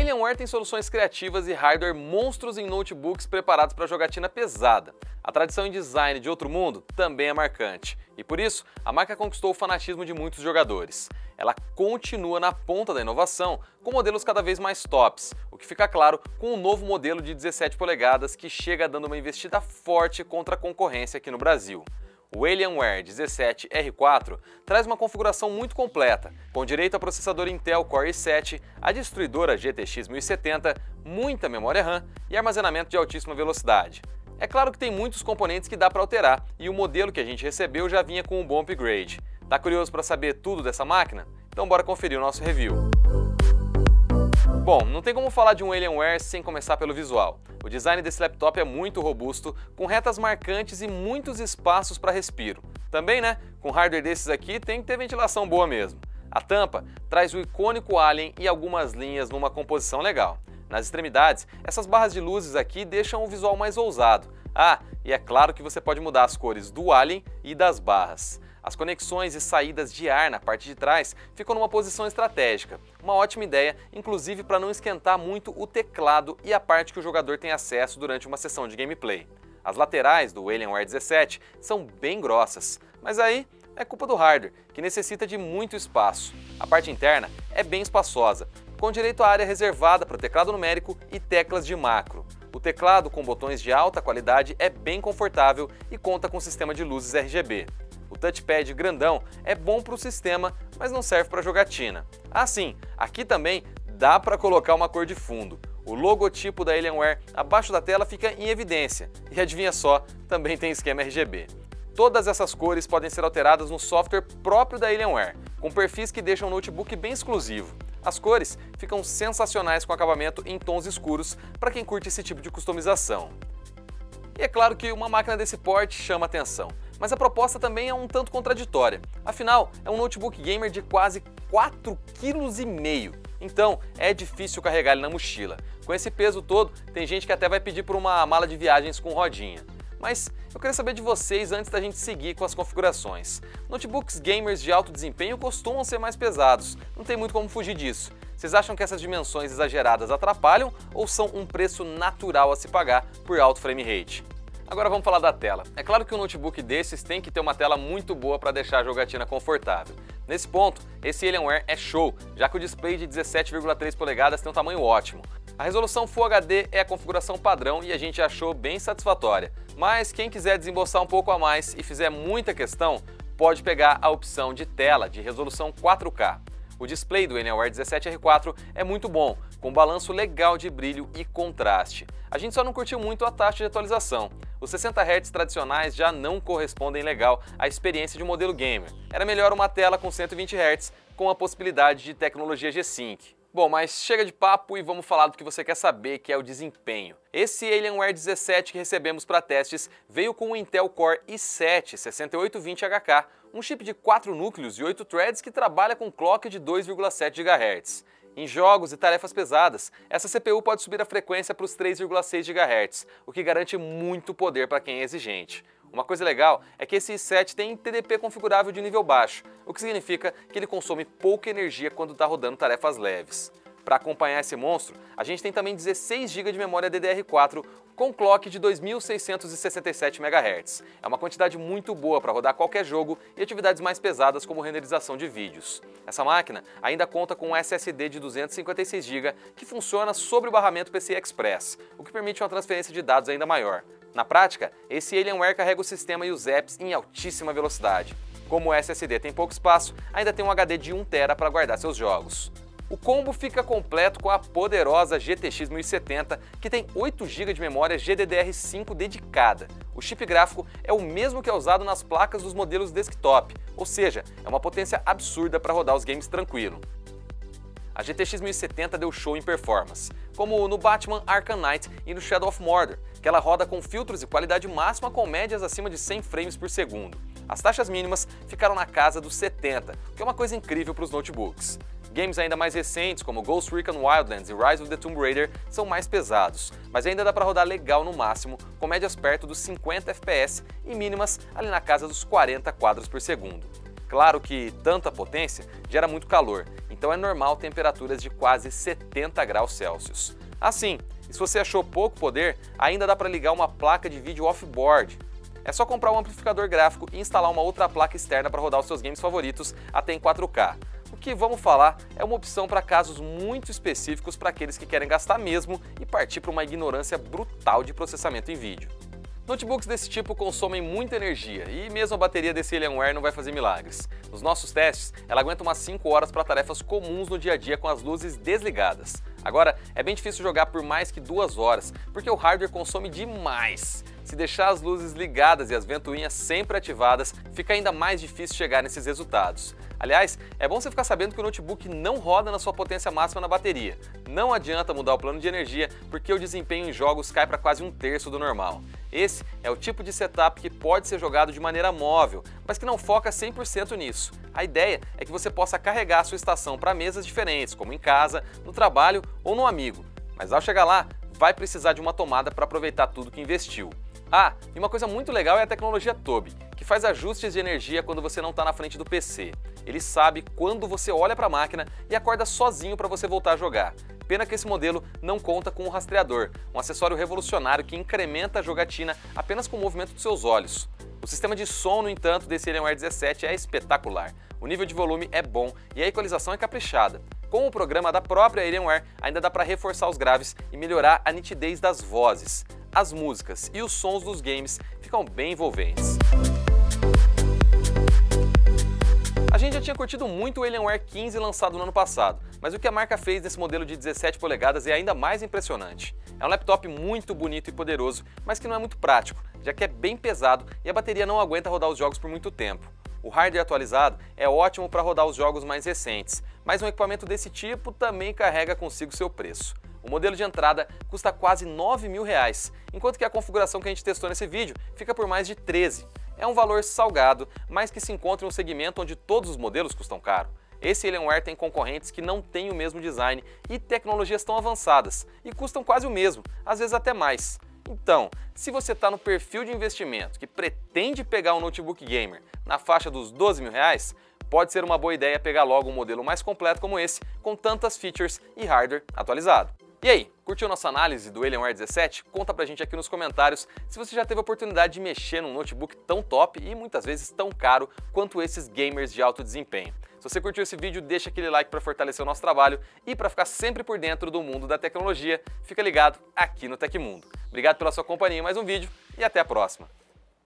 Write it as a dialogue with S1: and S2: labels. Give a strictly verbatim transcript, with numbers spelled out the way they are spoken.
S1: Alienware tem soluções criativas e hardware monstros em notebooks preparados para jogatina pesada. A tradição em design de outro mundo também é marcante, e por isso a marca conquistou o fanatismo de muitos jogadores. Ela continua na ponta da inovação com modelos cada vez mais tops, o que fica claro com o novo modelo de dezessete polegadas que chega dando uma investida forte contra a concorrência aqui no Brasil. O Alienware dezessete R quatro traz uma configuração muito completa, com direito a processador Intel Core i sete, a destruidora G T X mil e setenta, muita memória RAM e armazenamento de altíssima velocidade. É claro que tem muitos componentes que dá para alterar e o modelo que a gente recebeu já vinha com um bom upgrade. Tá curioso para saber tudo dessa máquina? Então bora conferir o nosso review. Bom, não tem como falar de um Alienware sem começar pelo visual. O design desse laptop é muito robusto, com retas marcantes e muitos espaços para respiro. Também, né, com hardware desses aqui tem que ter ventilação boa mesmo. A tampa traz o icônico Alien e algumas linhas numa composição legal. Nas extremidades, essas barras de luzes aqui deixam o visual mais ousado. Ah, e é claro que você pode mudar as cores do Alien e das barras. As conexões e saídas de ar na parte de trás ficam numa posição estratégica. Uma ótima ideia, inclusive para não esquentar muito o teclado e a parte que o jogador tem acesso durante uma sessão de gameplay. As laterais do Alienware dezessete são bem grossas, mas aí é culpa do hardware, que necessita de muito espaço. A parte interna é bem espaçosa, com direito à área reservada para o teclado numérico e teclas de macro. O teclado com botões de alta qualidade é bem confortável e conta com sistema de luzes R G B. O touchpad grandão é bom para o sistema, mas não serve para jogatina. Ah sim, aqui também dá para colocar uma cor de fundo. O logotipo da Alienware abaixo da tela fica em evidência e adivinha só, também tem esquema R G B. Todas essas cores podem ser alteradas no software próprio da Alienware, com perfis que deixam o notebook bem exclusivo. As cores ficam sensacionais com acabamento em tons escuros para quem curte esse tipo de customização. E é claro que uma máquina desse porte chama atenção, mas a proposta também é um tanto contraditória. Afinal, é um notebook gamer de quase quatro vírgula cinco quilos, então é difícil carregar ele na mochila. Com esse peso todo, tem gente que até vai pedir por uma mala de viagens com rodinha. Mas eu queria saber de vocês antes da gente seguir com as configurações. Notebooks gamers de alto desempenho costumam ser mais pesados, não tem muito como fugir disso. Vocês acham que essas dimensões exageradas atrapalham ou são um preço natural a se pagar por alto frame rate? Agora vamos falar da tela. É claro que um notebook desses tem que ter uma tela muito boa para deixar a jogatina confortável. Nesse ponto, esse Alienware é show, já que o display de dezessete vírgula três polegadas tem um tamanho ótimo. A resolução Full H D é a configuração padrão e a gente achou bem satisfatória. Mas quem quiser desembolsar um pouco a mais e fizer muita questão, pode pegar a opção de tela de resolução quatro K. O display do Alienware dezessete R quatro é muito bom, com balanço legal de brilho e contraste. A gente só não curtiu muito a taxa de atualização. Os sessenta hertz tradicionais já não correspondem legal à experiência de um modelo gamer. Era melhor uma tela com cento e vinte hertz com a possibilidade de tecnologia G-Sync. Bom, mas chega de papo e vamos falar do que você quer saber, que é o desempenho. Esse Alienware dezessete que recebemos para testes veio com o Intel Core i sete sessenta e oito vinte H K, um chip de quatro núcleos e oito threads que trabalha com clock de dois vírgula sete gigahertz. Em jogos e tarefas pesadas, essa C P U pode subir a frequência para os três vírgula seis gigahertz, o que garante muito poder para quem é exigente. Uma coisa legal é que esse i sete tem T D P configurável de nível baixo, o que significa que ele consome pouca energia quando está rodando tarefas leves. Para acompanhar esse monstro, a gente tem também dezesseis gigas de memória D D R quatro com clock de dois mil seiscentos e sessenta e sete megahertz. É uma quantidade muito boa para rodar qualquer jogo e atividades mais pesadas como renderização de vídeos. Essa máquina ainda conta com um S S D de duzentos e cinquenta e seis gigas que funciona sobre o barramento P C I Express, o que permite uma transferência de dados ainda maior. Na prática, esse Alienware carrega o sistema e os apps em altíssima velocidade. Como o S S D tem pouco espaço, ainda tem um H D de um tera para guardar seus jogos. O combo fica completo com a poderosa G T X mil e setenta, que tem oito gigas de memória G D D R cinco dedicada. O chip gráfico é o mesmo que é usado nas placas dos modelos desktop, ou seja, é uma potência absurda para rodar os games tranquilo. A G T X mil e setenta deu show em performance, como no Batman Arkham Knight e no Shadow of Mordor, que ela roda com filtros e qualidade máxima com médias acima de cem frames por segundo. As taxas mínimas ficaram na casa dos setenta, o que é uma coisa incrível para os notebooks. Games ainda mais recentes, como Ghost Recon Wildlands e Rise of the Tomb Raider, são mais pesados, mas ainda dá para rodar legal no máximo, com médias perto dos cinquenta F P S e mínimas ali na casa dos quarenta quadros por segundo. Claro que tanta potência gera muito calor, então é normal temperaturas de quase setenta graus Celsius. Assim, se você achou pouco poder, ainda dá para ligar uma placa de vídeo off-board. É só comprar um amplificador gráfico e instalar uma outra placa externa para rodar os seus games favoritos até em quatro K. O que vamos falar é uma opção para casos muito específicos para aqueles que querem gastar mesmo e partir para uma ignorância brutal de processamento em vídeo. Notebooks desse tipo consomem muita energia e mesmo a bateria desse Alienware não vai fazer milagres. Nos nossos testes, ela aguenta umas cinco horas para tarefas comuns no dia a dia com as luzes desligadas. Agora, é bem difícil jogar por mais que duas horas, porque o hardware consome demais. Se deixar as luzes ligadas e as ventoinhas sempre ativadas, fica ainda mais difícil chegar nesses resultados. Aliás, é bom você ficar sabendo que o notebook não roda na sua potência máxima na bateria. Não adianta mudar o plano de energia, porque o desempenho em jogos cai para quase um terço do normal. Esse é o tipo de setup que pode ser jogado de maneira móvel, mas que não foca cem por cento nisso. A ideia é que você possa carregar a sua estação para mesas diferentes, como em casa, no trabalho ou no amigo. Mas ao chegar lá, vai precisar de uma tomada para aproveitar tudo que investiu. Ah, e uma coisa muito legal é a tecnologia Tobii, que faz ajustes de energia quando você não está na frente do P C. Ele sabe quando você olha para a máquina e acorda sozinho para você voltar a jogar. Pena que esse modelo não conta com um rastreador, um acessório revolucionário que incrementa a jogatina apenas com o movimento dos seus olhos. O sistema de som, no entanto, desse Alienware dezessete é espetacular. O nível de volume é bom e a equalização é caprichada. Com o programa da própria Alienware, ainda dá para reforçar os graves e melhorar a nitidez das vozes. As músicas e os sons dos games ficam bem envolventes. A gente já tinha curtido muito o Alienware quinze lançado no ano passado, mas o que a marca fez nesse modelo de dezessete polegadas é ainda mais impressionante. É um laptop muito bonito e poderoso, mas que não é muito prático, já que é bem pesado e a bateria não aguenta rodar os jogos por muito tempo. O hardware atualizado é ótimo para rodar os jogos mais recentes, mas um equipamento desse tipo também carrega consigo seu preço. O modelo de entrada custa quase nove mil reais, enquanto que a configuração que a gente testou nesse vídeo fica por mais de treze. É um valor salgado, mas que se encontra em um segmento onde todos os modelos custam caro. Esse Alienware tem concorrentes que não têm o mesmo design e tecnologias tão avançadas, e custam quase o mesmo, às vezes até mais. Então, se você está no perfil de investimento que pretende pegar um notebook gamer na faixa dos doze mil reais, pode ser uma boa ideia pegar logo um modelo mais completo como esse, com tantas features e hardware atualizado. E aí, curtiu nossa análise do Alienware dezessete? Conta pra gente aqui nos comentários se você já teve a oportunidade de mexer num notebook tão top e muitas vezes tão caro quanto esses gamers de alto desempenho. Se você curtiu esse vídeo, deixa aquele like para fortalecer o nosso trabalho e para ficar sempre por dentro do mundo da tecnologia, fica ligado aqui no Tecmundo. Obrigado pela sua companhia em mais um vídeo e até a próxima!